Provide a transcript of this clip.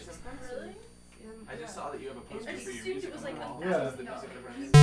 Really? I just saw that you have a poster I for your assumed music. it was like on the wall. $1,000. This is the music of